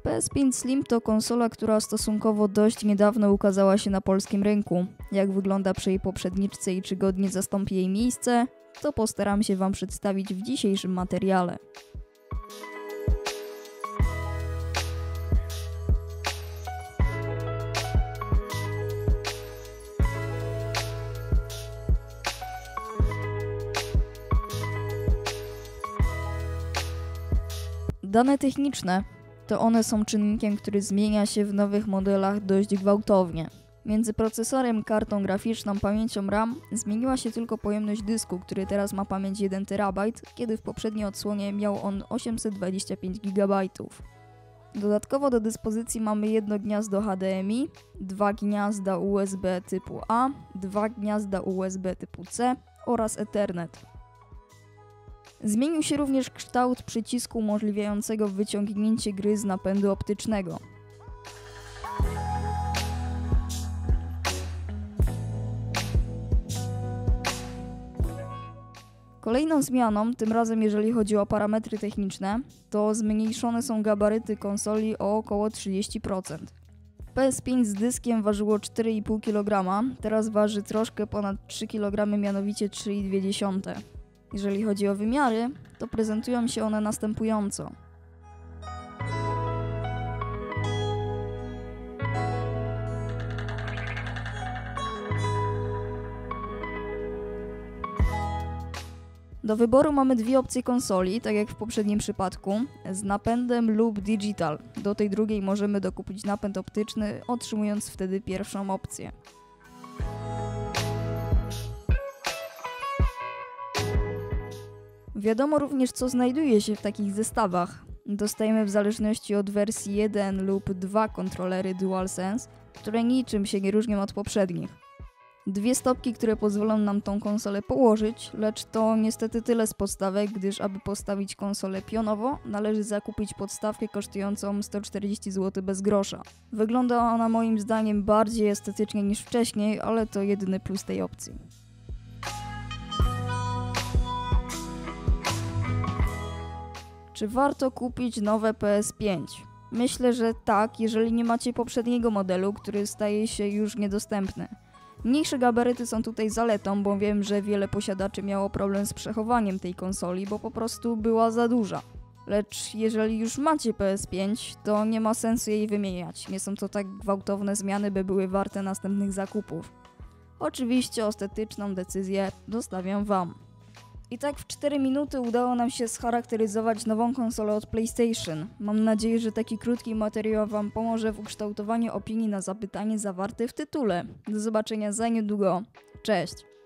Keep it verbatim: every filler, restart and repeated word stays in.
P S pięć Slim to konsola, która stosunkowo dość niedawno ukazała się na polskim rynku. Jak wygląda przy jej poprzedniczce i czy godnie zastąpi jej miejsce, to postaram się Wam przedstawić w dzisiejszym materiale. Dane techniczne to one są czynnikiem, który zmienia się w nowych modelach dość gwałtownie. Między procesorem, kartą graficzną, pamięcią RAM zmieniła się tylko pojemność dysku, który teraz ma pamięć jeden terabajt, kiedy w poprzedniej odsłonie miał on osiemset dwadzieścia pięć gigabajtów. Dodatkowo do dyspozycji mamy jedno gniazdo H D M I, dwa gniazda U S B typu A, dwa gniazda U S B typu C oraz Ethernet. Zmienił się również kształt przycisku umożliwiającego wyciągnięcie gry z napędu optycznego. Kolejną zmianą, tym razem jeżeli chodzi o parametry techniczne, to zmniejszone są gabaryty konsoli o około trzydzieści procent. P S pięć z dyskiem ważyło cztery i pół kilograma, teraz waży troszkę ponad trzy kilogramy, mianowicie trzy i dwie dziesiąte. Jeżeli chodzi o wymiary, to prezentują się one następująco. Do wyboru mamy dwie opcje konsoli, tak jak w poprzednim przypadku, z napędem lub digital. Do tej drugiej możemy dokupić napęd optyczny, otrzymując wtedy pierwszą opcję. Wiadomo również, co znajduje się w takich zestawach. Dostajemy w zależności od wersji jeden lub dwa kontrolery DualSense, które niczym się nie różnią od poprzednich. Dwie stopki, które pozwolą nam tą konsolę położyć, lecz to niestety tyle z podstawek, gdyż aby postawić konsolę pionowo, należy zakupić podstawkę kosztującą sto czterdzieści złotych bez grosza. Wygląda ona moim zdaniem bardziej estetycznie niż wcześniej, ale to jedyny plus tej opcji. Czy warto kupić nowe P S pięć? Myślę, że tak, jeżeli nie macie poprzedniego modelu, który staje się już niedostępny. Mniejsze gabaryty są tutaj zaletą, bo wiem, że wiele posiadaczy miało problem z przechowaniem tej konsoli, bo po prostu była za duża. Lecz jeżeli już macie P S pięć, to nie ma sensu jej wymieniać. Nie są to tak gwałtowne zmiany, by były warte następnych zakupów. Oczywiście estetyczną decyzję zostawiam Wam. I tak w cztery minuty udało nam się scharakteryzować nową konsolę od PlayStation. Mam nadzieję, że taki krótki materiał Wam pomoże w ukształtowaniu opinii na zapytanie zawarte w tytule. Do zobaczenia za niedługo. Cześć!